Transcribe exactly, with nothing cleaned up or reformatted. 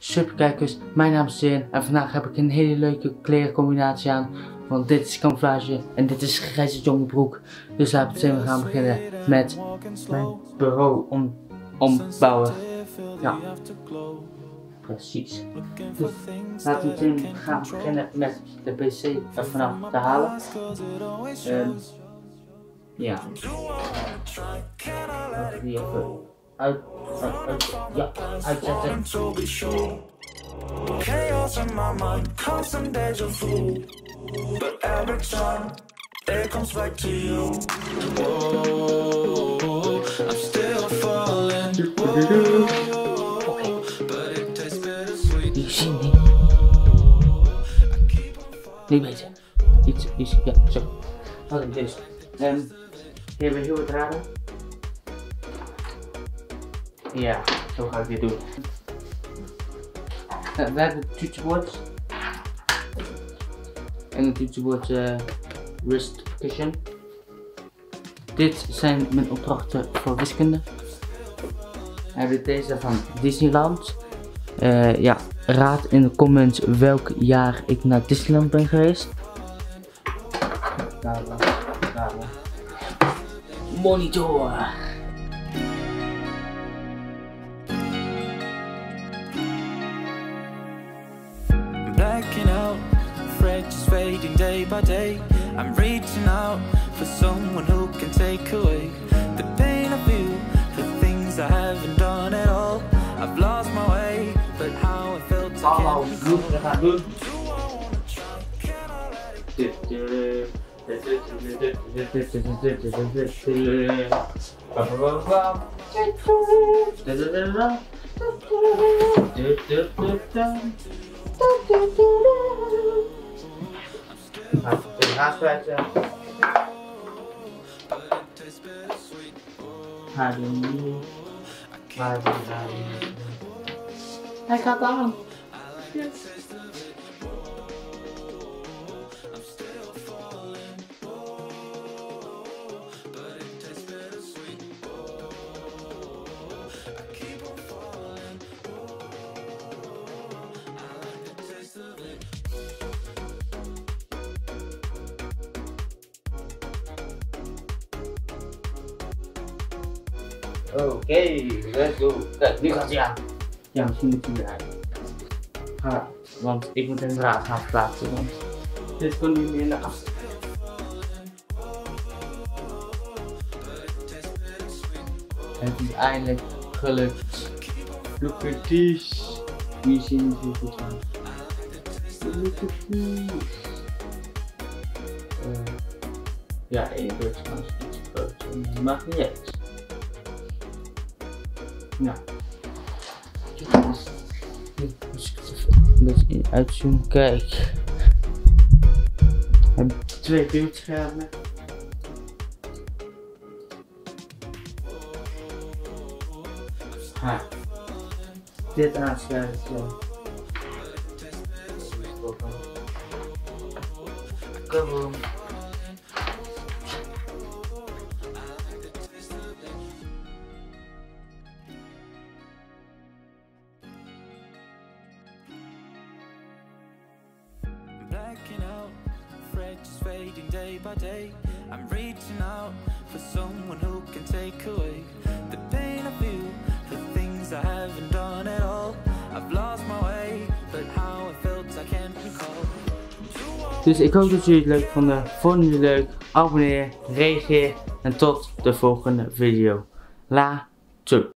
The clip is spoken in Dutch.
Super kijkers, mijn naam is MIJN en vandaag heb ik een hele leuke klerencombinatie aan. Want dit is camouflage en dit is grijze jongebroek. Dus laten we meteen gaan beginnen met mijn bureau om, ombouwen. Ja, precies. Dus laten we meteen gaan beginnen met de pc er vanaf te halen. Um, ja. Laten we die even uit, uit, uit, ja, uitzetten. Chaos in my mind, constant deja vu. But every time it comes back to you. Whoa, I'm still falling. Whoa, okay. But it tastes bittersweet. Die zien niet. Niet beter. Iets, iets, ja, zo. Wat is dit? Um, hier hebben we heel wat raden. Ja, zo ga ik dit doen. Uh, we hebben het toetsenbord. En het toetsenbord uh, wrist cushion. Dit zijn mijn opdrachten voor wiskunde. We hebben deze van Disneyland. Uh, ja, raad in de comments welk jaar ik naar Disneyland ben geweest. Daar, daar, daar. Monitor. Blacking out, afraid just fading day by day. I'm reaching out for someone who can take away the pain I feel for things I haven't done at all. I've lost my way, but how I felt I can't recall. Even aansluiten. Hij gaat aan. Yes. Oké, okay, let's go. Kijk, nu gaat hij aan. Ja, misschien moet hij eruit. Ah, want ik moet een draad gaan verplaatsen, want dit komt niet meer naar achter. Het is eindelijk gelukt. Look at this. Nu zien we het goed aan. Look at this. Uh, ja, één beurt is trouwens iets groter, maar maakt niet uit. Nou, dus, nu moet ik het even een beetje uitzoomen. Kijk, we hebben twee beeldschermen. Ha. Dit aansluiten. Kom op. Blacking out, afraid just fading day by day. I'm reaching out for someone who can take away the pain I feel for things I haven't done at all. I've lost my way, but how I felt I can't recall. Dus ik hoop dat jullie het leuk vonden. Vonden jullie leuk? Abonneer, reageer en tot de volgende video. Later.